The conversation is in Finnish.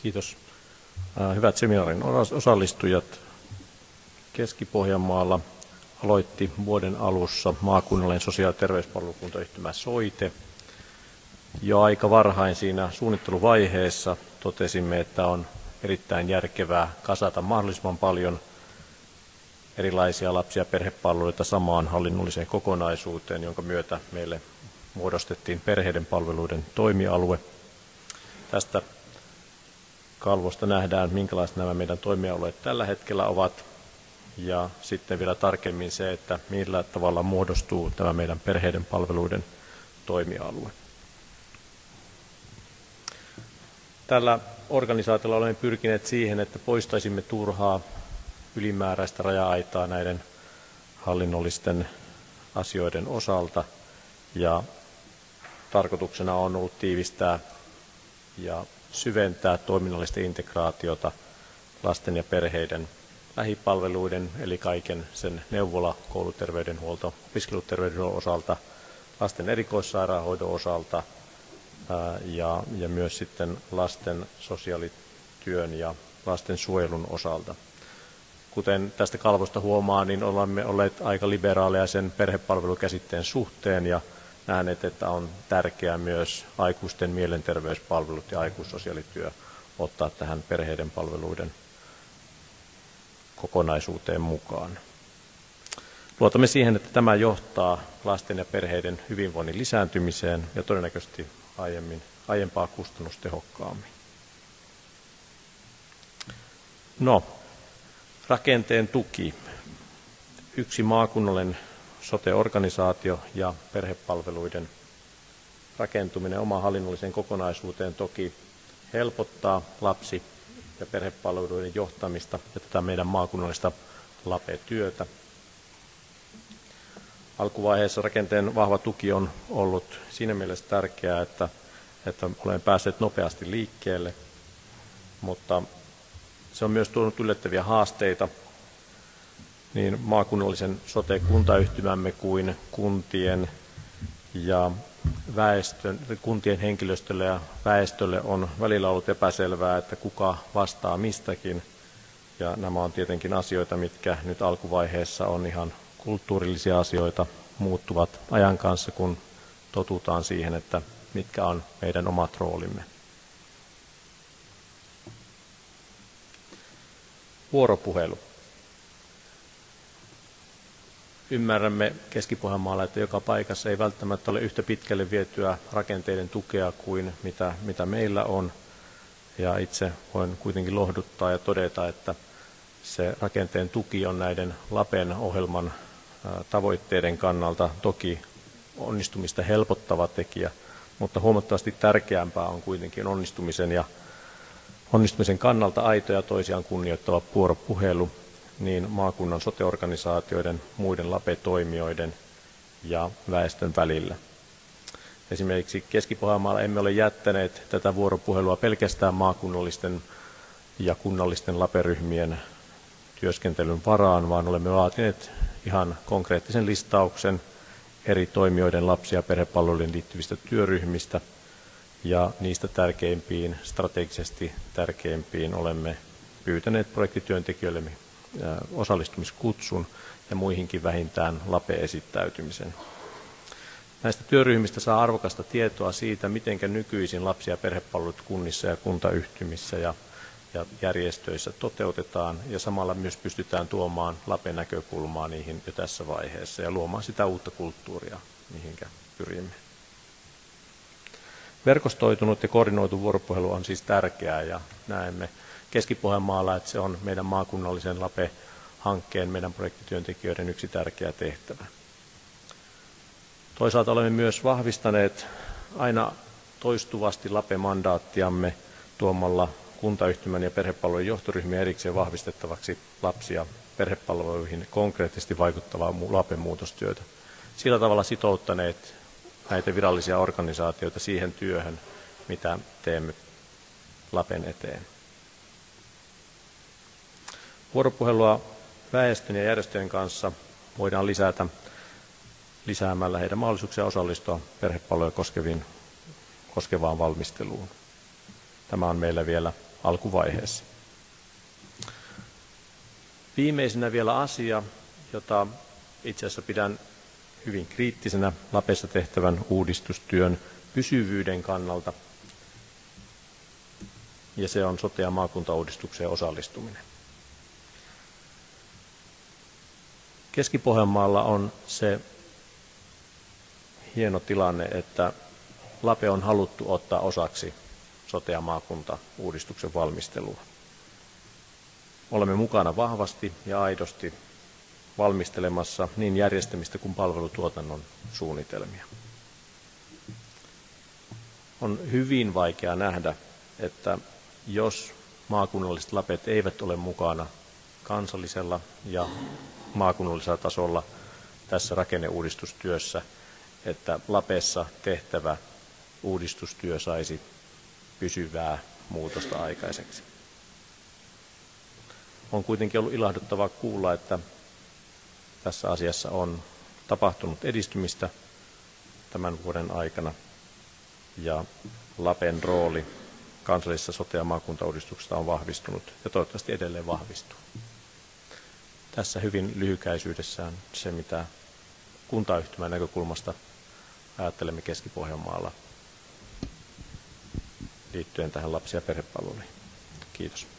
Kiitos. Hyvät seminaarin osallistujat. Keski-Pohjanmaalla aloitti vuoden alussa maakunnallinen sosiaali- ja terveyspalvelukuntayhtymä Soite. Jo aika varhain siinä suunnitteluvaiheessa totesimme, että on erittäin järkevää kasata mahdollisimman paljon erilaisia lapsi- ja perhepalveluita samaan hallinnolliseen kokonaisuuteen, jonka myötä meille muodostettiin perheiden palveluiden toimialue. Tästä kalvosta nähdään, minkälaiset nämä meidän toimialueet tällä hetkellä ovat, ja sitten vielä tarkemmin se, että millä tavalla muodostuu tämä meidän perheiden palveluiden toimialue. Tällä organisaatiolla olemme pyrkineet siihen, että poistaisimme turhaa ylimääräistä raja-aitaa näiden hallinnollisten asioiden osalta, ja tarkoituksena on ollut tiivistää ja syventää toiminnallista integraatiota lasten ja perheiden lähipalveluiden, eli kaiken sen neuvola, kouluterveydenhuolto, opiskeluterveydenhuollon osalta, lasten erikoissairaanhoidon osalta ja myös sitten lasten sosiaalityön ja lastensuojelun osalta. Kuten tästä kalvosta huomaa, niin olemme olleet aika liberaaleja sen perhepalvelukäsitteen suhteen ja nähneet, että on tärkeää myös aikuisten mielenterveyspalvelut ja aikuissosiaalityö ottaa tähän perheiden palveluiden kokonaisuuteen mukaan. Luotamme siihen, että tämä johtaa lasten ja perheiden hyvinvoinnin lisääntymiseen ja todennäköisesti aiempaa kustannustehokkaammin. Rakenteen tuki. Yksi maakunnallinen sote-organisaatio ja perhepalveluiden rakentuminen omaan hallinnolliseen kokonaisuuteen toki helpottaa lapsi- ja perhepalveluiden johtamista ja tätä meidän maakunnallista LAPE-työtä. Alkuvaiheessa rakenteen vahva tuki on ollut siinä mielessä tärkeää, että olemme päässeet nopeasti liikkeelle, mutta se on myös tuonut yllättäviä haasteita niin maakunnallisen sote-kuntayhtymämme kuin kuntien ja kuntien henkilöstölle ja väestölle on välillä ollut epäselvää, että kuka vastaa mistäkin. Ja nämä on tietenkin asioita, mitkä nyt alkuvaiheessa on ihan kulttuurillisia asioita, muuttuvat ajan kanssa, kun totutaan siihen, että mitkä on meidän omat roolimme. Vuoropuhelu. Ymmärrämme Keski-Pohjanmaalla, että joka paikassa ei välttämättä ole yhtä pitkälle vietyä rakenteiden tukea kuin mitä meillä on. Ja itse voin kuitenkin lohduttaa ja todeta, että se rakenteen tuki on näiden LAPEn ohjelman tavoitteiden kannalta toki onnistumista helpottava tekijä, mutta huomattavasti tärkeämpää on kuitenkin onnistumisen kannalta aito ja toisiaan kunnioittava vuoropuhelu niin maakunnan sote-organisaatioiden, muiden LAPE-toimijoiden ja väestön välillä. Esimerkiksi Keski-Pohjanmaalla emme ole jättäneet tätä vuoropuhelua pelkästään maakunnallisten ja kunnallisten LAPE-ryhmien työskentelyn varaan, vaan olemme vaatineet ihan konkreettisen listauksen eri toimijoiden lapsi- ja perhepalveluihin liittyvistä työryhmistä, ja niistä strategisesti tärkeimpiin olemme pyytäneet projektityöntekijöillemme osallistumiskutsun ja muihinkin vähintään LAPE-esittäytymisen. Näistä työryhmistä saa arvokasta tietoa siitä, miten nykyisin lapsi- ja perhepalvelut kunnissa ja kuntayhtymissä ja järjestöissä toteutetaan, ja samalla myös pystytään tuomaan LAPE-näkökulmaa niihin jo tässä vaiheessa ja luomaan sitä uutta kulttuuria, mihinkä pyrimme. Verkostoitunut ja koordinoitu vuoropuhelu on siis tärkeää, ja näemme Keski-Pohjanmaalla, että se on meidän maakunnallisen LAPE-hankkeen, meidän projektityöntekijöiden yksi tärkeä tehtävä. Toisaalta olemme myös vahvistaneet aina toistuvasti LAPE-mandaattiamme tuomalla kuntayhtymän ja perhepalvelujen johtoryhmiä erikseen vahvistettavaksi lapsi- ja perhepalveluihin konkreettisesti vaikuttavaa LAPE-muutostyötä. Sillä tavalla sitouttaneet näitä virallisia organisaatioita siihen työhön, mitä teemme LAPEn eteen. Vuoropuhelua väestön ja järjestöjen kanssa voidaan lisätä lisäämällä heidän mahdollisuuksia osallistua perhepalveluja koskevaan valmisteluun. Tämä on meillä vielä alkuvaiheessa. Viimeisenä vielä asia, jota itse asiassa pidän hyvin kriittisenä Lapessa tehtävän uudistustyön pysyvyyden kannalta, ja se on sote- ja maakuntauudistukseen osallistuminen. Keski-Pohjanmaalla on se hieno tilanne, että Lape on haluttu ottaa osaksi sote- ja maakuntauudistuksen valmistelua. Olemme mukana vahvasti ja aidosti valmistelemassa niin järjestämistä kuin palvelutuotannon suunnitelmia. On hyvin vaikea nähdä, että jos maakunnalliset Lapet eivät ole mukana kansallisella ja maakunnallisella tasolla tässä rakenneuudistustyössä, että Lapessa tehtävä uudistustyö saisi pysyvää muutosta aikaiseksi. On kuitenkin ollut ilahduttavaa kuulla, että tässä asiassa on tapahtunut edistymistä tämän vuoden aikana ja Lapen rooli kansallisessa sote- ja maakuntauudistuksessa on vahvistunut ja toivottavasti edelleen vahvistuu. Tässä hyvin lyhykäisyydessään se, mitä kuntayhtymän näkökulmasta ajattelemme Keski-Pohjanmaalla liittyen tähän lapsi- ja perhepalveluihin. Kiitos.